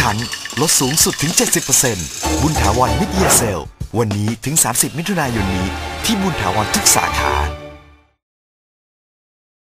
ชั้นลดสูงสุดถึง 70% บุญถาวรมิดเยียร์เซลวันนี้ถึง 30 มิถุนายนนี้ที่บุญถาวรทุกสาขา